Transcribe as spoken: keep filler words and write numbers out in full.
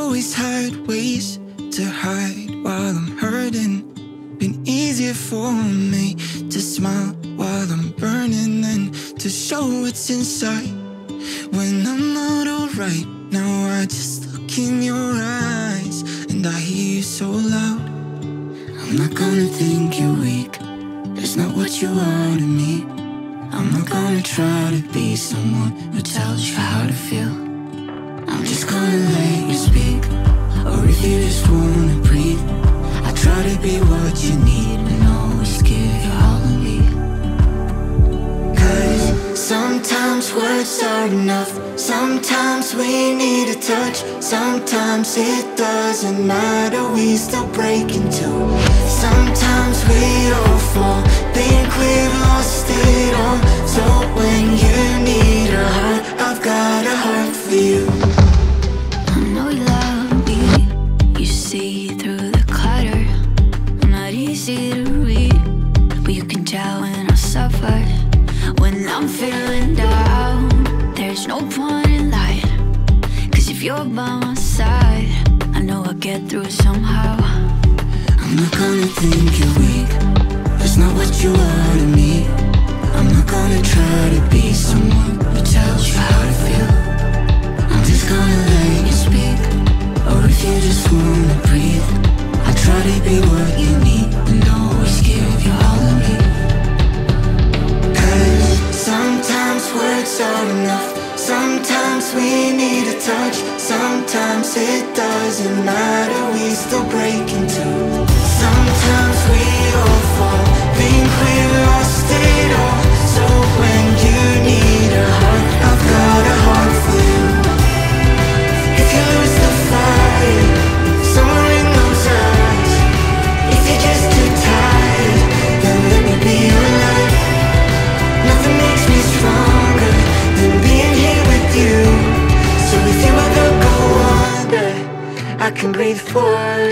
always had ways to hide while I'm hurting. Been easier for me to smile while I'm burning than to show what's inside when I'm not alright. Now I just look in your eyes and I hear you so loud. I'm not gonna think you're weak, that's not what you are to me. I'm not gonna try to be someone who tells you how to feel. I'm just gonna let you speak, or if you just wanna breathe, I try to be what you need and always give you all of me. Cause sometimes words are enough, sometimes we need a touch, sometimes it doesn't matter, we still break into. Sometimes we all fall, think we've lost it all. So when you need a heart, I've got a heart for you. I know you love me, you see through the clutter. I'm not easy to read, but you can tell when I suffer. When I'm feeling down, there's no point in lying, cause if you're by my side, I know I'll get through it somehow. I'm not gonna think you're weak, that's not what you are to me. I'm not gonna try to be someone who tells you how to feel. I'm just gonna let you speak, or if you just wanna breathe, I try to be what you need and always give you all of me. Cause sometimes words are enough, sometimes we need a touch, sometimes it doesn't matter, we still break into. Sometimes we all fall, think we lost it all. So when you need a heart, I've got a heart for you. If you lose the fight, somewhere in those eyes, if you're just too tired, then let me be your light. Nothing makes me stronger than being here with you. So if you ever go under, I can breathe for